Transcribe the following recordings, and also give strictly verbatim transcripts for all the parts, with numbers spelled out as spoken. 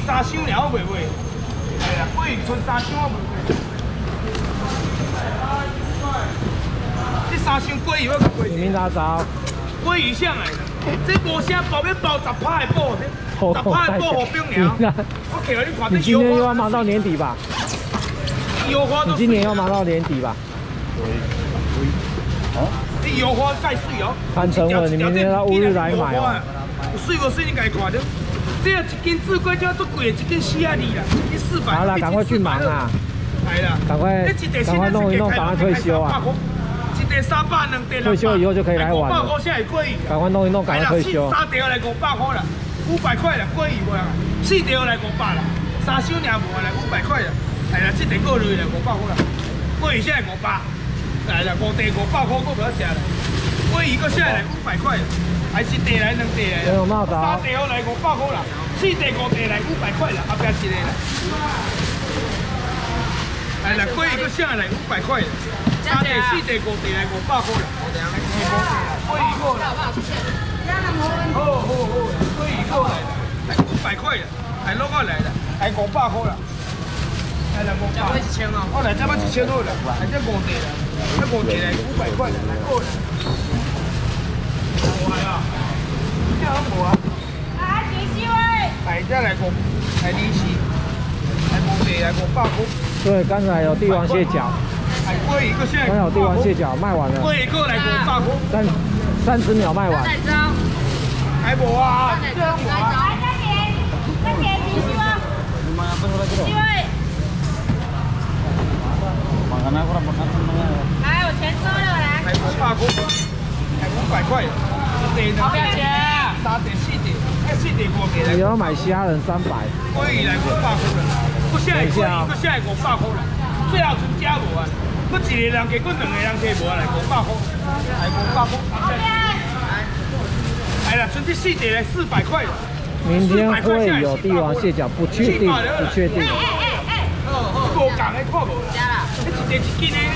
三箱了，我袂卖。系啦，鲑鱼剩三箱我袂卖。这三箱鲑鱼我个卖。 明大早。 鲑鱼上来啦，这无啥包要包十拍的布，十拍的布好冰凉。我给了你看， 你今天又要忙到年底吧？ 油花都。 你今年要忙到年底吧？ 哦。你油花盖水哦。 看成了，你明天到乌日来买哦。 有水无水你家看着。这一斤自贵就要做贵的，一斤四啊二啦，一斤四百。 好了，赶快去忙啊！ 系啦， 赶快赶快弄一弄，赶快退休啊！一地三百，两地退休以后就可以来玩了。 五百块现在贵。 赶快弄一弄，赶快退休。 三条来五百块啦，五百块啦，贵鱼无啦。四条来五百啦，三箱尔无来五百块啦。系啦，这地过落来五百块啦，贵鱼现在五百，来啦，五地五百块我不要食啦。贵鱼个现在来五百块。还是地来两地来，三地好来五百块啦，四地五地来五百块啦，后边一个啦。来啦，贵一个下来五百块，三地四地五地来五百块啦。贵一个啦，好好好，贵一个来啦，来五百块啦，来落过来啦，来五百块啦。来啦五百，这一千哦，我来这么一千好啦，来这五地啦，这五地来五百块啦，来过啦。我係啊，即係冇啊。啊，幾時喂？係即係嚟個係呢次，係冇地係個八股。 对，刚才有帝王蟹腳。 係貴一個現在。 剛才有帝王蟹腳賣完了。 貴一個嚟個八股。 三三十秒賣完。 係冇啊，即係冇啊。來，嘉姐，嘉姐幾時喎？幾位？來，我錢收了來。係個八股。五百块，地好不要钱，三地四地，哎四地五地。你要买虾仁三百， 鲑鱼来五百块了，不下来鲑鱼，不下来五百块了，最后剩加无啊，不一个人加，不两个人加无来五百块，来五百块。哎啦，剩这四地来四百块了。 明天会有帝王蟹脚，不确定，不确定。哎哎哎， 无讲的看无啦，你一地一斤的。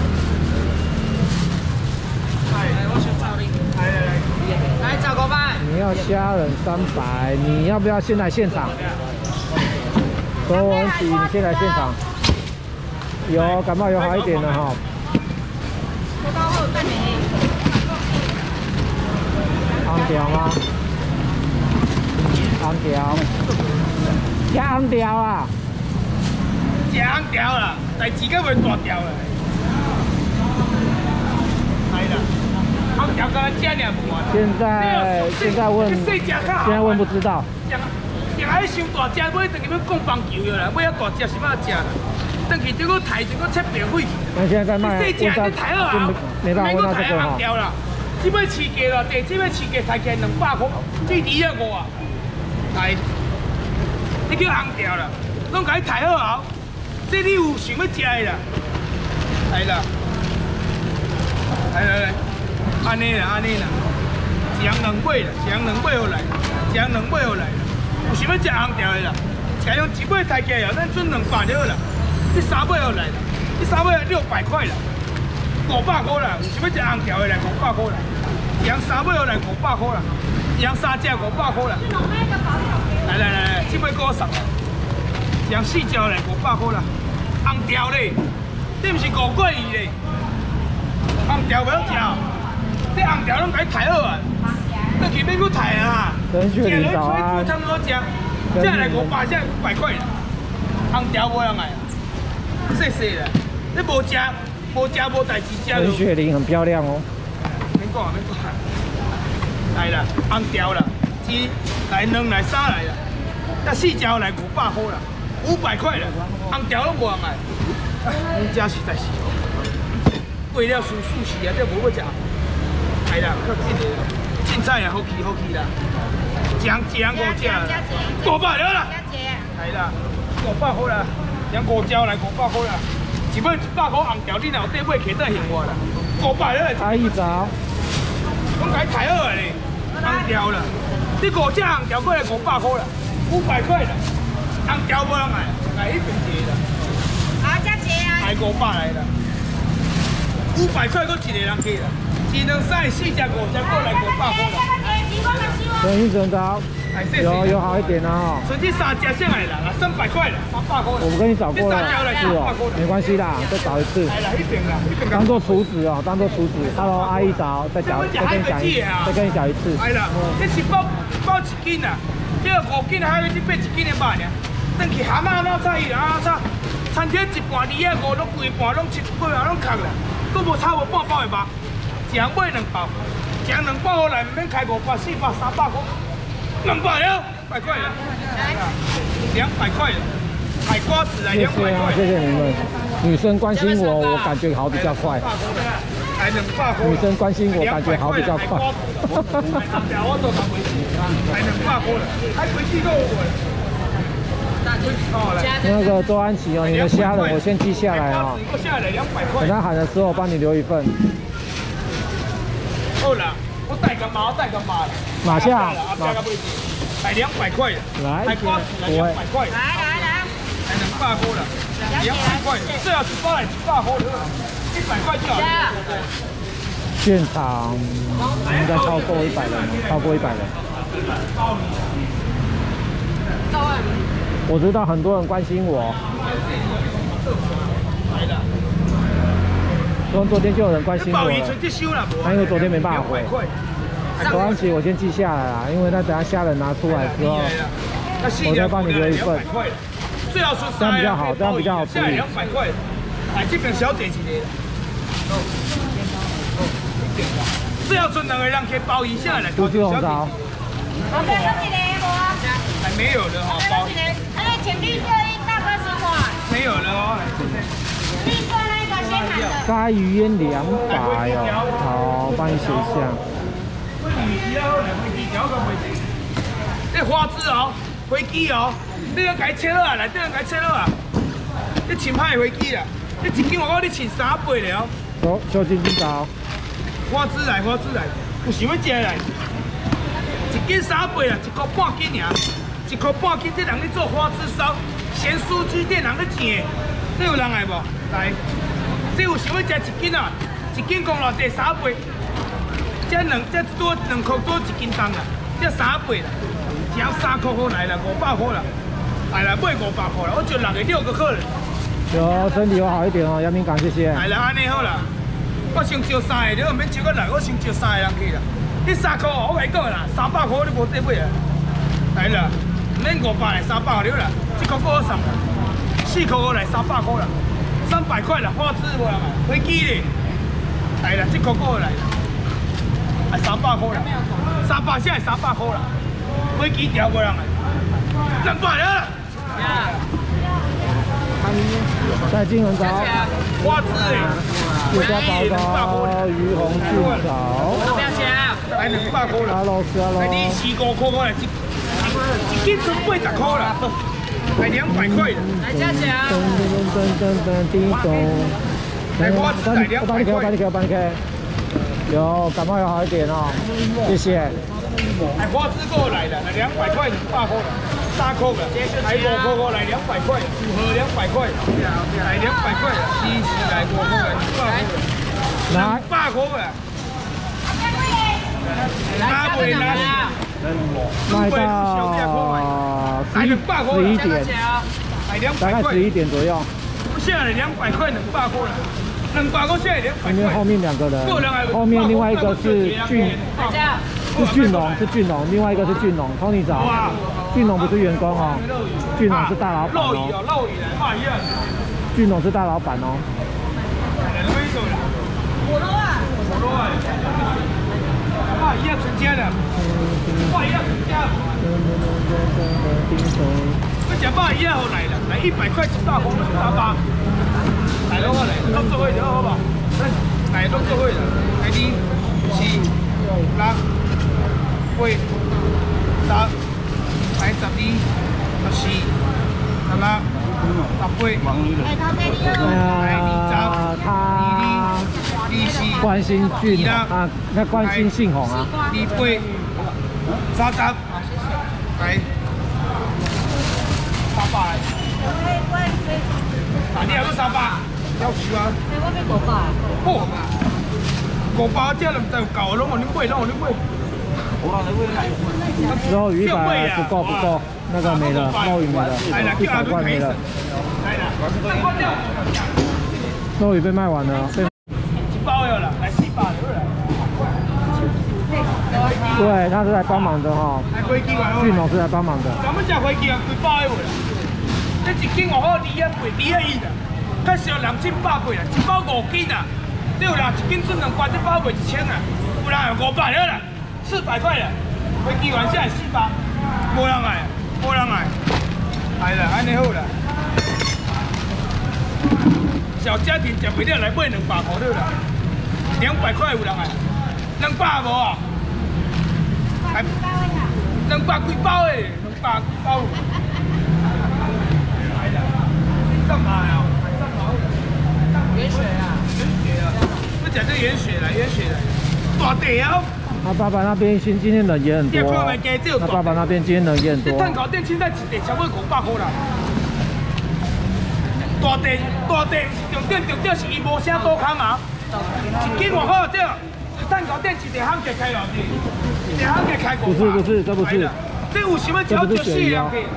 来找个吧。 你要虾仁三百，你要不要现在现场？周文琪，你先来现场。有感冒有好一点了哈。 我到后再没。 红条吗？红条。吃红条啊？ 吃红条啦，但自己袂大条啦。係啦。 现在现在问，现在问不知道。 定爱伤大只，买等于要讲棒球了啦，买遐大只是要食啦。等去这个抬这个切平费。 那现在在卖， 细只你抬好啊， 没办法问到这个哈。 这要市价咯，第这要市价抬起来两百块，这二啊五啊。来，你叫红条啦，拢甲你抬好后，这你有想要食的啦，来啦，来来来。安尼啦，安尼啦，一人两尾啦，一人两尾好来，一人两尾好来。有想要食红条的啦，家用一尾抬起来，咱准两百就好啦。这三尾好来啦，这三尾六百块啦，五百块啦。有想要食红条的来五百块啦，一人三尾好来五百块啦，一人三只五百块啦。来来来来，这尾给我送，一人四只来五百块啦。红条咧，这不是五桂鱼咧，红条不要食。这红条拢甲你抬好啊，倒去免去抬啊！ 陈雪玲早安。 差不多食，这来五百，这五百块啦。红条无人爱，细细啦，你无食，无食无代志食。 陈雪玲很漂亮哦。 免讲免讲，来啦，红条啦，一来两来三来啦，那四只来五百块啦，五百块啦，红条拢无人爱。你这实在是，为了舒舒适啊，这无要食。系啦，较紧的，凊彩也好起好起啦，一人一人五只啦，五百了啦，系啦，五百块啦，人五只来五百块啦，一尾一百块红条，你若有底尾起得行我啦，五百了。 阿姨早。 我甲你抬好嘞，红条啦，你五只红条过来五百块啦，五百块啦，红条无人爱，来迄边一个啦。 好，加钱啊。 来五百来啦，五百块搁一个人起啦。一两三四只五只过来五百块啦。 陈医生早。 有有好一点啊、哦。 纯这三只上来啦，三百块啦，三百块。 我们跟你找过了，是哦，没关系啦，再找一次。 来啦，一定啦，一定。 当做厨子哦，当做厨子。Hello， 阿姨找，再讲，再跟你讲一，再跟你讲一次。 哎啦，这是包包一斤啊，这个五斤还有你买一斤的肉呢。等去蛤蟆哪菜啊炒，餐厅一盘二啊五，拢规盘拢七八啊拢空啦，都无差无半包的肉，一人买两包，一人两包好来，唔免开五百、四百、三百块，两百了，两百块了，两百块了，海瓜子来两百块。 谢谢你们，女生关心我，我感觉好比较快。 来两百块。 女生关心我，感觉好比较快。 我做回去，来两百块了，还回去够我。 那个周安琪哦，你的虾仁我先记下来哦。等他喊的时候，我帮你留一份。 好了，我带个马，带个马了。 马下， 来两百块的。 来， 来两百块。来来来，来两百块了，两百块，最好一包来一百块的，一百块就好了。 现场应该超过一百人，超过一百人。我知道很多人关心我，从昨天就有人关心我了，那因为昨天没办法回。周安琪，我先记下来啦，因为他等下虾仁拿出来之后，我再帮你留一份，这样比较好，这样比较好处理。 两百块，哎，这边小姐一个，只要剩两个人可以包一下来。 都是红烧。 还没有了哈，包。 哎，请绿色一大哥十块。 没有了哦。 绿色那个先喊的。 咖鱼烟两百哦，好，帮你写一下。 这花枝哦，飞机哦，你要改切了来，这样改切了啊。你请派飞机啦，你一斤我讲你请三百了哦。 走，小金金找。 花枝来，花枝来，有想要食来。一斤三百啦，一块半斤尔。一块半斤，这人咧做花枝烧，咸酥鸡店人咧钱，这有人来无？来，这有想要食一斤啊？一斤讲偌济三百，这两这多两块多一斤重啦，这三百啦，只要三块好来啦，五百块啦，来啦买五百块啦，我就六个六个客人。 有身体有好一点哦，杨明港谢谢。 来啦，安尼好啦，我先招三个，你唔免招过来，我先招三个人去啦。你三块哦，我甲你讲啦，三百块你无得买啊。来啦。免五百来三百了啦，这块够我送啦，四块我来三百块啦，三百块啦，花枝无人来，飞机咧，来啦，这块够我来啦，啊三百块啦，三百只系三百块啦，飞机条无人来，两百了啦。 在金门找花枝诶， 雪花宝刀、鱼红菌草， 不要钱，来两百块啦， 阿老师阿老， 你四五块我来一。一斤剩八十块啦，还两百块的。来加钱啊！噔噔噔噔噔叮咚。来花枝来两百块。 我帮你开，我帮你开。有感冒有好一点哦，谢谢。 来花枝过来的，来两百块，两百块，三块的，来五块过来两百块，五盒两百块，来两百块，四四来五块来两百块，两百块的。拿不拿？ 卖到十一点，大概十一点左右。 现在两百块，两百块了，两百块现在两百块。 因为后面两个人，后面另外一个是俊，是俊龙，是俊龙，另外一个是俊龙 ，Tony 找。俊龙不是员工哦，俊龙是大老板哦。俊龙是大老板哦。 火锅啊！ 火锅啊！哇，一样成家的，哇，一样成家的。我讲爸一样好来了，来一百块一大包，三八。来的话来，动作会的好不好？来动作会的，来二、四、六、八、十、来十二、十四、十六、十八、来二十、 他关心俊啊，那关心信宏啊。 二八、三十，来三百。啊，你还要三百？要求啊。 我要五百。 好，五百只人就够，拢互你买，拢互你买。 肉鱼一百不够不够，那个没了，肉鱼没了，一百块没了。肉鱼被卖完了，被。 一包有了，来四百了，来。 对，他是来帮忙的哈。俊龙是来帮忙的。 咱们吃飞机啊，几包的啦。这一斤五好二啊八，二啊一啦。较少两千八八啦，一包五斤啊。对啦，一斤准两包，这包卖一千啊。有人五百了啦，四百块啦。飞机完下来四百，无人来，无人来。来啦，安尼好啦。小家庭吃袂了来买两百块了啦，两百块有人来，两百无啊？还两百几包诶，两百几包。来啦，上马啊！上马。盐水啊，盐水啊，不讲这盐水了，盐水了，大地啊！ 他爸爸那边今今天人也很多，他爸爸那边今天人也很多。 这碳烤店现在一地差不多五百块啦。大地大地重点重点是伊无啥多空啊，一斤外好这碳烤店一地行价开偌济，一地行价开五百。 不是不是，这不是， 这有想要招就四个人客，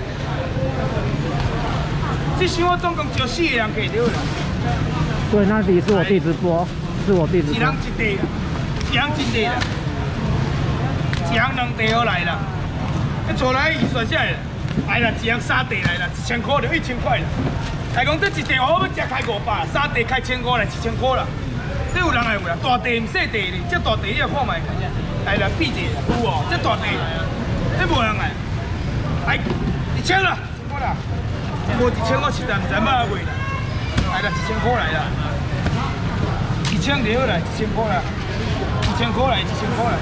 这箱我总共招四个人客对啦。 对，那里是我弟直播，是我弟直播。 一人一地啦，一人一地啦，一人两地好来啦。这做来预算下来，来啦，一人三地来啦，一千块就一千块啦。来讲这一地我要只开五百，三地开千块来，一千块啦。这有人来有啦，大地唔细地哩，这大地你也看卖。来啦，闭地有哦，这大地，这无人来。来一千啦，好啦，无一千我实在唔知买卖啦。来啦，一千块来啦。一千就好啦，一千块啦，一千块来，一千块来。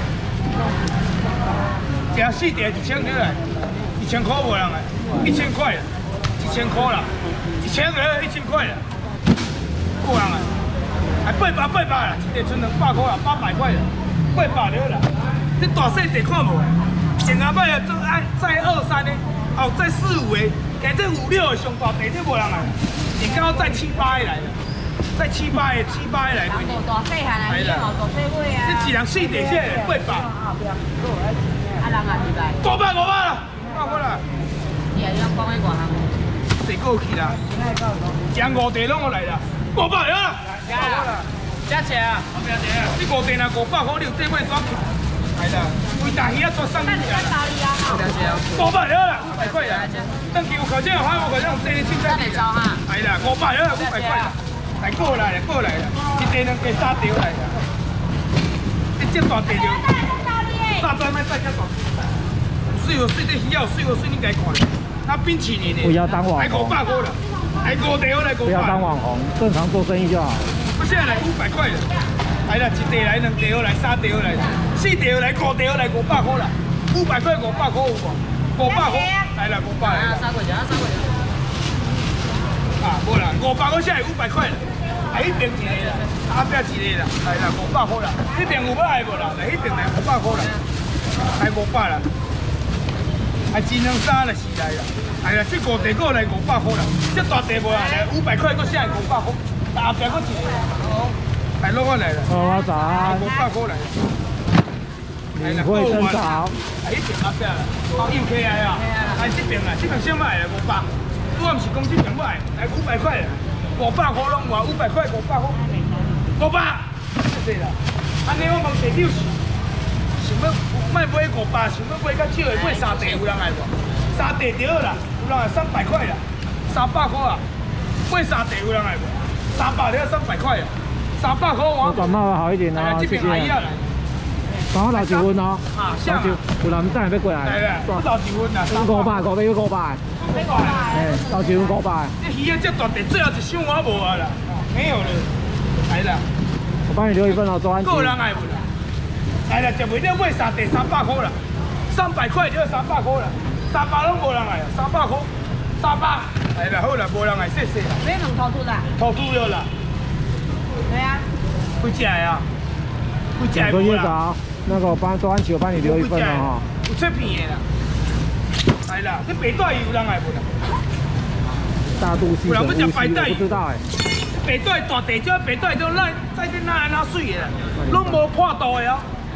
吃四地一千就来，一千块无人来，一千块啦，一千块啦，一千个一千块啦，无人来，还八百八百啦，一地剩两百块啦，八百块啦，八百就好啦。这大细地看无？前下摆啊，做按再二三的，哦再四五的，加这五六的上大地，这无人来，你刚好再七八的来了。再七八的，七八的来。 大细汉来，你毛大细尾啊。 这一人四地这八百。 啊人啊，几百？ 五百五百啦，五百啦。 你啊，你讲讲迄外行？ 地过去啦，人五地拢我来啦，五百了啦。加钱啊？你五地若五百块，你有地买怎去？来啦，为大鱼啊做生意啦。五百了啦，五百块啦。等期有考证，还有考证，这里清菜地啦。来啦，五百了啦，五百块啦。来过来啦，过来啦，一地两地三条来啦。你这大地就，大专卖再加大。水有水，这鱼有水有水，你该看。那冰淇淋呢？ 不要当网红。 来五百块啦，来五地好来五百。 不要当网红，正常做生意就好。 我现在来五百块了。来啦，一地来两地好来，三地好来，四地好来，五地好来五百块啦。五百块五百块有无？五百块。来啦，五百来。三块钱，三块钱。啊，无啦，五百块现在五百块啦。来一边一个啦，后壁一个啦，来啦，五百块啦。这边有要来无啦？来一边来五百块啦，来五百啦。还金两三啦是来啦，来啦，这五地个来五百块啦，这大地无啦，来五百块个现在五百块，后边个一个。来落我来啦。 好，早安。 五百块来。 你会真早。 来一边后壁啦，好又起来啊！来这边啦，这边先买啦五百，我唔是讲这边买，来五百块啦。五百块拢话五百块，五百块，五百，对啦。安尼我问地表是，想要卖买五百，想要买较少的买三地有人来无？三地就好啦，有人来三百块啦，三百块啊，买三地有人来无？三百就要三百块啊，三百块我。 感冒好一点哦，谢谢。帮我留一份哦。啊，留一，有人等下要过来。 来啦，留一份啦。 五百，五百要五百。哎，留一份五百。 这鱼啊，这大地最后一箱我无啊啦，没有了。来啦， 我帮你留一份哦，周安琪。 个人爱不啦？来啦，就为了买三地三百块啦，三百块就要三百块啦，三百拢无人来，三百块，三百。来啦，好啦，无人来，谢谢啦。 没弄头秃啦？ 头秃了啦。 对啊。 几只啊？几只两个月早，那个我帮周安琪，我帮你留一份哦。 有切片的啦。来啦，这白带有人来不啦？ 大肚溪的乌溪，我不知道哎。 白带大地，这白带就那在这那那水的，拢无破度的哦。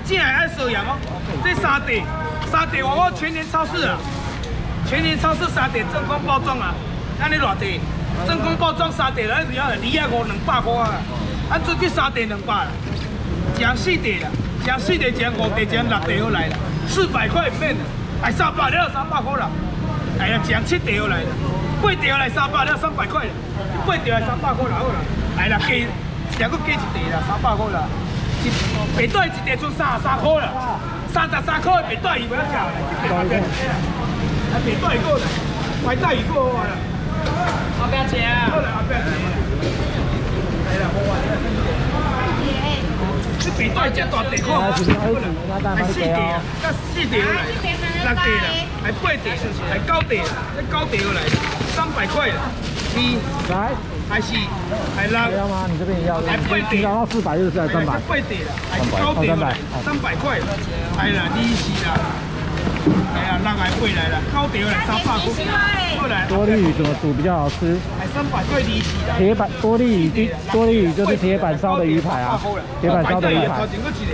正的爱sau盐哦。这三地，三地我全年超市啊，全年超市三地真空包装啊，安尼偌济？真空包装三地来只要二啊五两百块啊，咱做这三地两百啦，食四地啦，食四地食五地食六地好来啦，四百块唔免啦，来三百了三百块啦，哎呀，食七地好来啦，八地来三百了三百块啦，八地来三百块啦好啦，来啦加，再搁加一地啦三百块啦，一白带一地出三十三块啦，三十三块白带伊不要食啦，白带啊白带个啦，白带伊个好啦。后边切啊！好啦，后边切。来啦，我话你啦，你别带只大地块，系四地啊，甲四地来，六地啦，系八地，系九地啦，你九地来，三百块啦，二， 来， 还是系六， 要吗？你这边也要？ 系八地， 然后四百就是在三百。 八地啦，系九地来，三百块，系啦，二是啦。哎呀，六来八来啦，九条来三百块，过来。 多利鱼怎么煮比较好吃？ 系三百块二是啦。 铁板多利鱼，多利鱼就是铁板烧的鱼排啊，铁板烧的鱼排。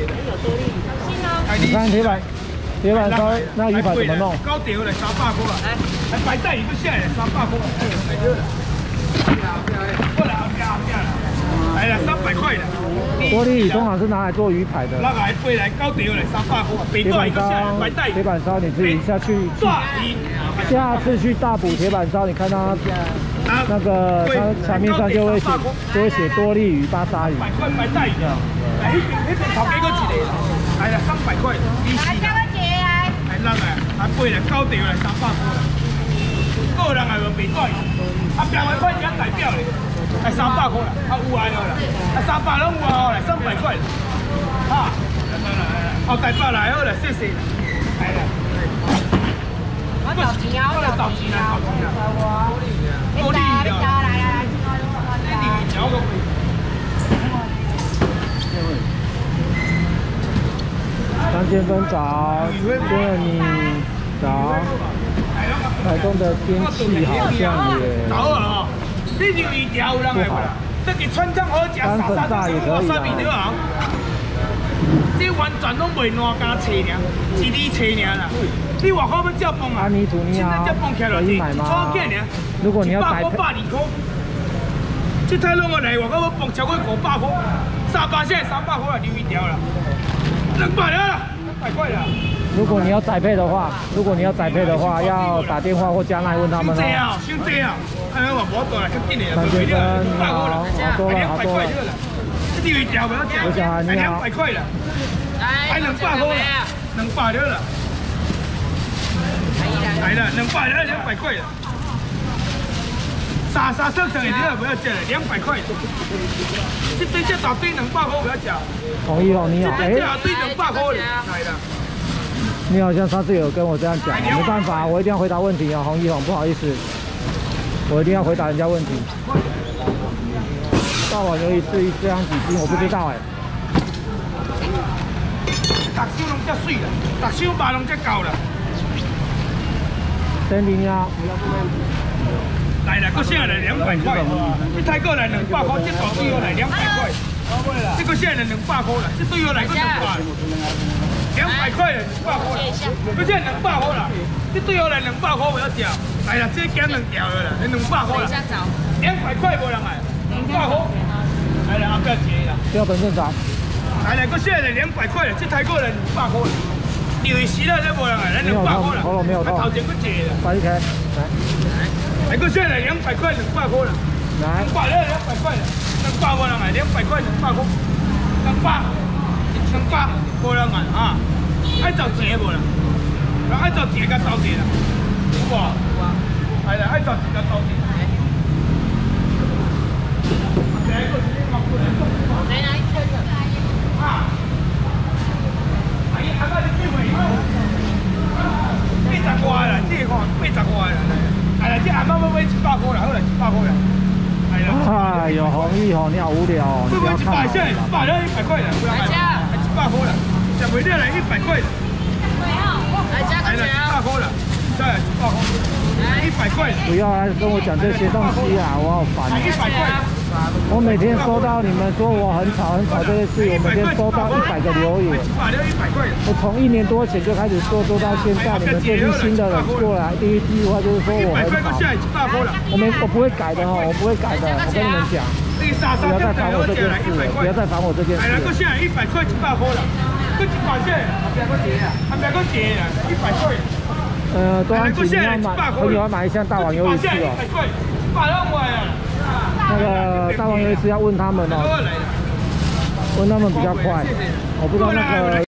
你看铁板，铁板烧那鱼排怎么弄？ 九条来三百块，来白带鱼都下来三百块，过来后边后边啦，来啦三百块啦。 多利鱼通常是拿来做鱼排的。 六来八来九条来三百块， 铁板烧，铁板烧你自己下去。下次去大埔铁板烧，你看到那个它墙面上就会写，就会写多利鱼、巴沙鱼。 百块白带鱼啊！来，那边那边头几个一个，来啦三百块，二四啦。来六来，啊八来九条来三百块。个人系无白带鱼，啊边位块只代表咧，系三百块啦，啊有爱好啦，啊三百拢有啊，来三百块，哈，后台北来好啦，谢谢啦，系啦。我找钱啊，我找钱啦，找钱啦。多利鱼啊！来来来，多利鱼条个。 张先生早，谢谢你早。台东的天气好像也不好， 这个川江好食，沙沙沙沙沙米条好。这完全拢袂烂，加切尔，一厘切尔啦。你外口要叫崩啊？ 安妮图尼啊，可以买吗？如果你要宅配， 百二块。这太拢个来，外口要崩超过五百块，三百现在三百块留一条啦，两百了啦，两百块啦。 如果你要宅配的话，如果你要宅配的话，要打电话或加来问他们哦。 伤济啊，伤济啊！哎，我无倒来，较紧的， 三先生你好，好多了，好多了。 这留一条不要讲，还两百块了，还两百块了，两百了啦。来了，两百了，两百块了。沙沙特等一条不要讲了，两百块。这堆这大堆两百块不要讲。 同意哦，你好。 哎，这大堆两百块来了。 你好像上次有跟我这样讲，没办法，我一定要回答问题哦，洪一宏，不好意思，我一定要回答人家问题。到晚有一次这样几斤，我不知道哎。 大手拢遮水啦，大手肉拢遮高啦。 森林呀。 来了，个现在来两百块，这泰国来两百块，这大对我来两百块，这个现在来两百块啦，这对我来个两百，两百块两百块，这现在两百块啦，这对我来两百块我要吃，来啦，这减两条的啦，两百块啦，两百块无人来，两百块，来啦，不要急啦， 标本正常。 来了，个现在来两百块了，这泰国来两百块，有时啦，这无人来，咱两百块啦， 喉咙没有痛， 头前个济啦， 快一开，来。 来个现在两百块，两百块了， 来， 两百了，两百块了，两百无人来，两百块，两百块，两百，两百无人来啊！爱找钱无啦？爱找钱甲找钱啦，有无？系啦，爱找钱甲找钱。来拿一千的。啊！哎呀，那你几位？八十块啦，这个八十块啦。哎呀，这阿妈要买一百块啦，好啦，一百块啦。哎呀， 哎呦，洪一宏，你好无聊哦，你不要看了。 一百了，一百块了，不要买。一百块了，吃袂了来一百块。来加个钱。一百块了，再来一百块。来一百块。 不要来跟我讲这些东西啊，我好烦。 一百块。 我每天收到你们说我很吵很吵这件事，我每天收到一百个留言。我从一年多前就开始做，做到现在。你们最近新的人过来，第一句话就是说我很吵。我没，我不会改的哈，我不会改的。我跟你们讲，不要再烦我这件事了，不要再烦我这件事。 哎，那个现在一百块一百块了，个一百块，还别个结啊，还别个结啊，一百块。 呃，多安吉你要买，朋友要买一箱大王鱿鱼翅哦。那个大王鱿鱼翅要问他们哦，问他们比较快。我不知道那个。